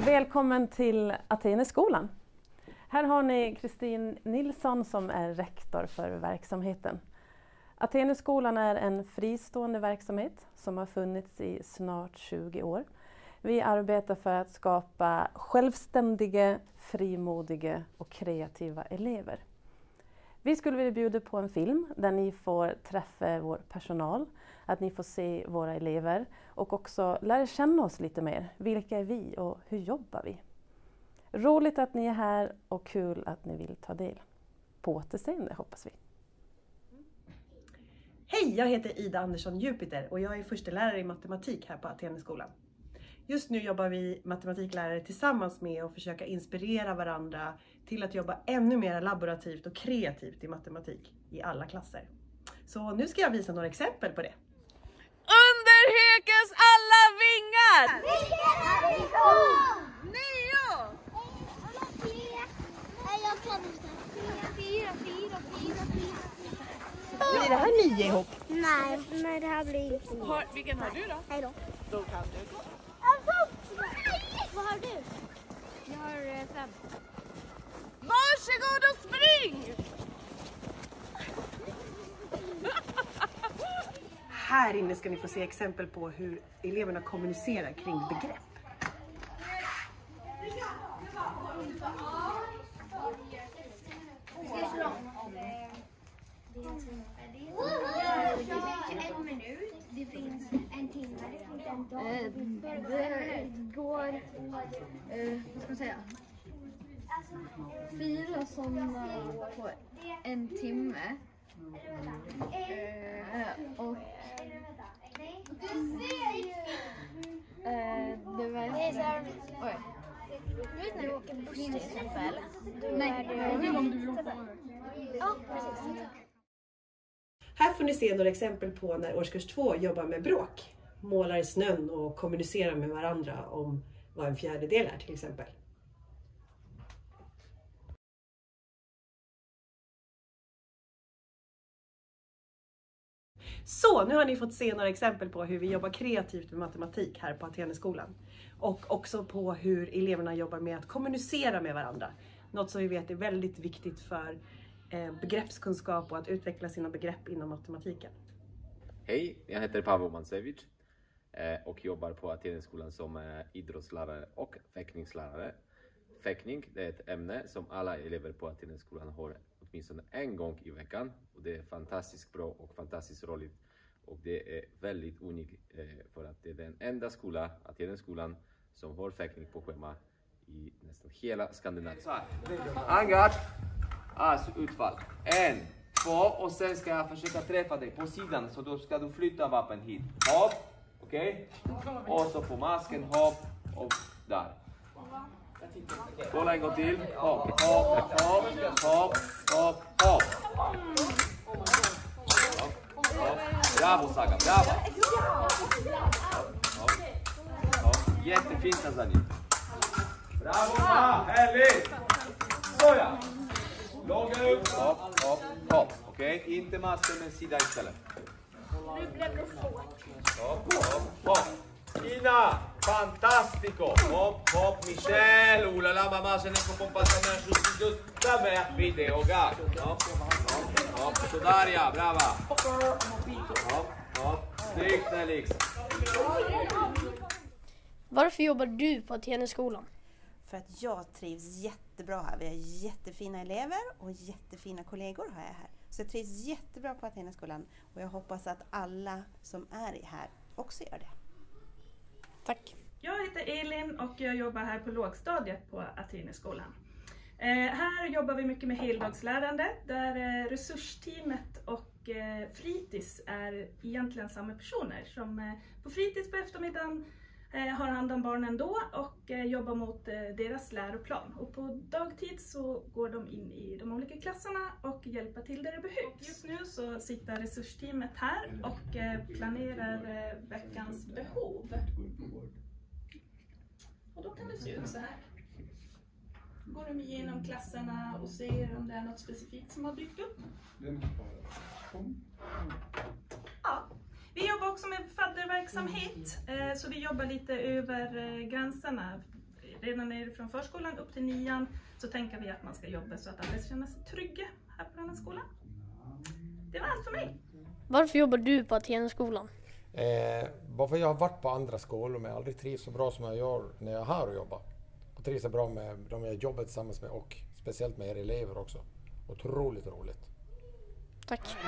Välkommen till Atheneskolan. Här har ni Kristin Nilsson som är rektor för verksamheten. Atheneskolan är en fristående verksamhet som har funnits i snart 20 år. Vi arbetar för att skapa självständiga, frimodiga och kreativa elever. Vi skulle vilja bjuda på en film där ni får träffa vår personal, att ni får se våra elever och också lära känna oss lite mer. Vilka är vi och hur jobbar vi? Roligt att ni är här och kul att ni vill ta del. På återseende hoppas vi. Hej, jag heter Ida Andersson Jupiter och jag är förstelärare i matematik här på Atheneskolan. Just nu jobbar vi matematiklärare tillsammans med att försöka inspirera varandra till att jobba ännu mer laborativt och kreativt i matematik i alla klasser. Så nu ska jag visa några exempel på det. Under Hökens alla vingar! Nio! Blir det här 9 ihop? Nej, det här blir inte 9. Vilken har du då? Hej då. Då kan du gå. Vad har du? Jag har 5. Varsågod och spring! Här inne ska ni få se exempel på hur eleverna kommunicerar kring begrepp. Det finns en timme, det finns en dag. Det går, vad ska man säga, 4 sådana på en timme. Och det var... Oj. Du vet när du åker buss till exempel? Nej, ja, precis. Här får ni se några exempel på när årskurs 2 jobbar med bråk. Målar i snön och kommunicerar med varandra om vad en fjärdedel är till exempel. Så nu har ni fått se några exempel på hur vi jobbar kreativt med matematik här på Atheneskolan. Och också på hur eleverna jobbar med att kommunicera med varandra. Något som vi vet är väldigt viktigt för begreppskunskap och att utveckla sina begrepp inom matematiken. Hej, jag heter Pavel Mancevic och jobbar på Atheneskolan som idrottslärare och fäktningslärare. Fäktning är ett ämne som alla elever på Atheneskolan har åtminstone en gång i veckan. Och det är fantastiskt bra och fantastiskt roligt. Och det är väldigt unikt för att det är den enda skola, Atheneskolan, som har fäktning på schema i nästan hela Skandinavien. Angard. Alltså utfall. 1, 2 och sen ska jag försöka träffa dig på sidan så då ska du flytta vapen hit. Hopp, okej? Och så på masken, hopp och där. Kolla en gång till. Hopp, hopp, hopp, hopp, hopp, hopp. Bravo Saga, bravo. Jättefint Tanzania. Bravo, härligt. Såja. Långa upp, hopp, hopp, hopp. Okej, inte masken men sida istället. Nu blev det svårt. Hopp, hopp, hopp. Ina, fantastico. Hopp, hopp, Michelle. Oh la la, mamma, se ne può compartire giusto. Vabbè, video, gatto. Hopp, hopp, hopp. Sådär ja, brava. Hopp, hopp. Snyggt Nelix. Varför jobbar du på Atheneskolan? För att jag trivs jättebra här. Vi har jättefina elever och jättefina kollegor har jag här. Så jag trivs jättebra på Atheneskolan och jag hoppas att alla som är här också gör det. Tack. Jag heter Elin och jag jobbar här på lågstadiet på Atheneskolan. Här jobbar vi mycket med heldagslärande där resursteamet och fritids är egentligen samma personer som på fritids på eftermiddagen har hand om barnen då och jobbar mot deras läroplan. Och på dagtid så går de in i de olika klasserna och hjälper till där det behövs. Just nu så sitter resursteamet här och planerar veckans behov. Och då kan det se ut så här. Går de igenom klasserna och ser om det är något specifikt som har dykt upp. Ja. Vi jobbar också med fadderverksamhet, så vi jobbar lite över gränserna redan nerifrån förskolan upp till 9 så tänker vi att man ska jobba så att alla känner sig trygga här på den här skolan. Det var allt för mig. Varför jobbar du på Atheneskolan? Varför jag har varit på andra skolor men jag aldrig trivs så bra som jag gör när jag är här och jobbar. Och trivs så bra med de jag jobbar tillsammans med och speciellt med er elever också. Otroligt roligt. Tack.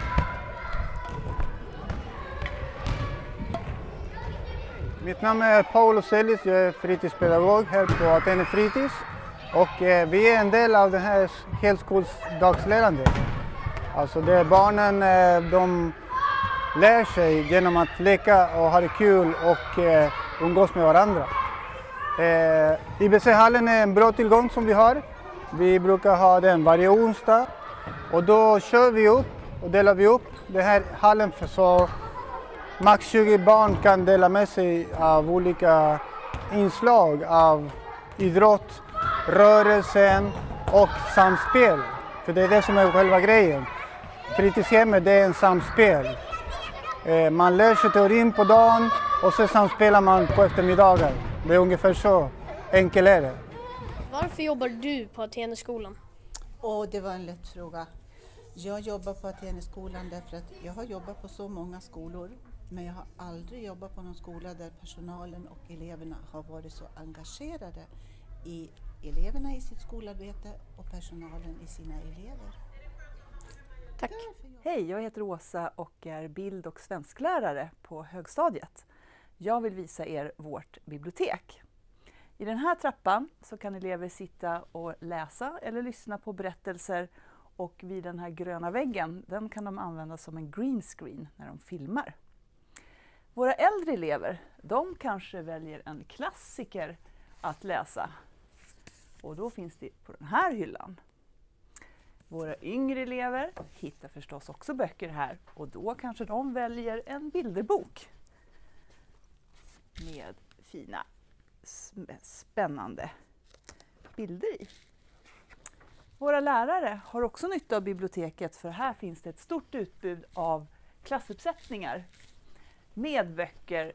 Mitt namn är Paolo Sellis, jag är fritidspedagog här på Athene Fritids. Och vi är en del av det här helskolsdagslärandet. Alltså det barnen de lär sig genom att leka och ha det kul och umgås med varandra. IBC-hallen är en bra tillgång som vi har. Vi brukar ha den varje onsdag och då kör vi upp och delar vi upp den här hallen för så max 20 barn kan dela med sig av olika inslag av idrott, rörelsen och samspel. För det är det som är själva grejen. Fritidshemmet det är en samspel. Man lär sig teorin på dagen och så samspelar man på eftermiddagar. Det är ungefär så enkelt är det. Varför jobbar du på Atheneskolan? Det var en lätt fråga. Jag jobbar på Atheneskolan därför att jag har jobbat på så många skolor. Men jag har aldrig jobbat på någon skola där personalen och eleverna har varit så engagerade i eleverna i sitt skolarbete och personalen i sina elever. Tack. Hej, jag heter Åsa och är bild- och svensklärare på högstadiet. Jag vill visa er vårt bibliotek. I den här trappan så kan elever sitta och läsa eller lyssna på berättelser och vid den här gröna väggen, den kan de använda som en green screen när de filmar. Våra äldre elever, de kanske väljer en klassiker att läsa. Och då finns det på den här hyllan. Våra yngre elever hittar förstås också böcker här och då kanske de väljer en bilderbok. Med fina, spännande bilder i. Våra lärare har också nytta av biblioteket för här finns det ett stort utbud av klassuppsättningar med böcker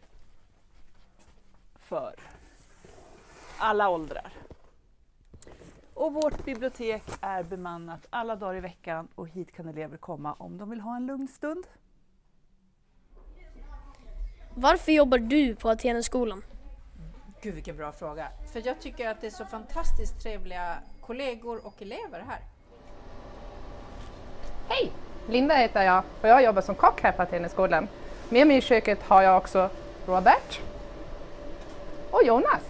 för alla åldrar. Och vårt bibliotek är bemannat alla dagar i veckan och hit kan elever komma om de vill ha en lugn stund. Varför jobbar du på Atheneskolan? Gud vilken bra fråga. För jag tycker att det är så fantastiskt trevliga kollegor och elever här. Hej! Linda heter jag och jag jobbar som kock här på Atheneskolan. Med mig i köket har jag också Robert och Jonas.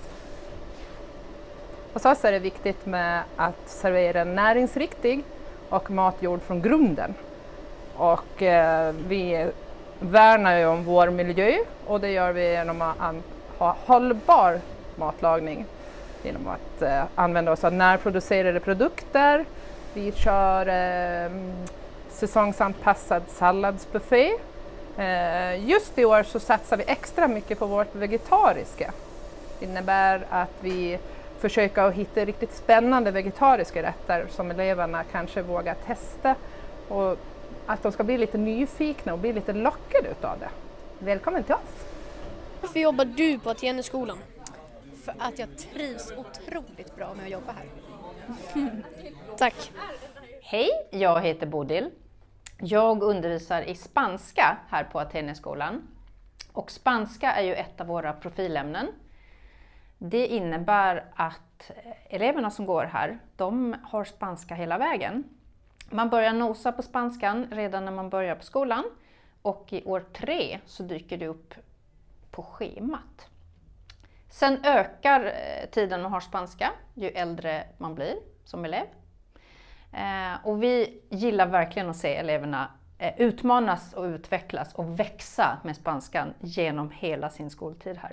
Hos oss är det viktigt med att servera näringsriktig och mat gjord från grunden. Och vi värnar ju om vår miljö och det gör vi genom att ha hållbar matlagning. Genom att använda oss av närproducerade produkter. Vi kör säsongsanpassad salladsbuffé. Just i år så satsar vi extra mycket på vårt vegetariska. Det innebär att vi försöker att hitta riktigt spännande vegetariska rätter som eleverna kanske vågar testa och att de ska bli lite nyfikna och bli lite lockade utav det. Välkommen till oss! Varför jobbar du på Atheneskolan? För att jag trivs otroligt bra med att jobba här. Tack! Hej, jag heter Bodil. Jag undervisar i spanska här på Atheneskolan. Och spanska är ju ett av våra profilämnen. Det innebär att eleverna som går här, de har spanska hela vägen. Man börjar nosa på spanskan redan när man börjar på skolan. Och i år 3 så dyker det upp på schemat. Sen ökar tiden man har spanska ju äldre man blir som elev. Och vi gillar verkligen att se eleverna utmanas och utvecklas och växa med spanskan genom hela sin skoltid här.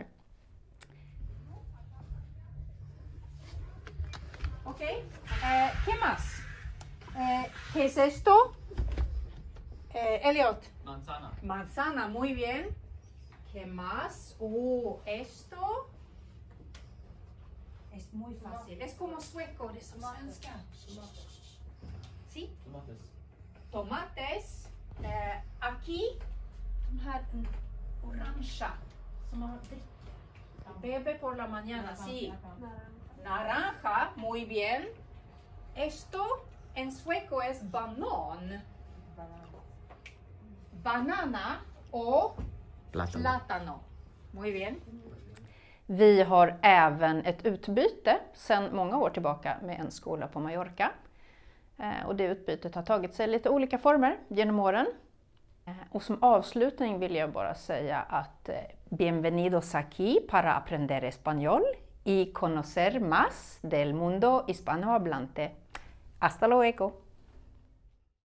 Okej, ¿qué más? ¿Qué es esto? Elliot. Manzana. Manzana, muy bien. ¿Qué más? Esto es muy fácil. Es como sueco de svenska. ¿Sí? Tomates. Tomates. Aquí, de här orangea som man dricker. Bebe por la mañana, sí. Naranja, muy bien. Esto en sueco es banan. Banana o plátano. Muy bien. Vi har även ett utbyte sedan många år tillbaka med en skola på Mallorca. Och det utbytet har tagit sig lite olika former genom åren. Och som avslutning vill jag bara säga att bienvenidos aquí para aprender español y conocer más del mundo hispanohablante. Hasta luego!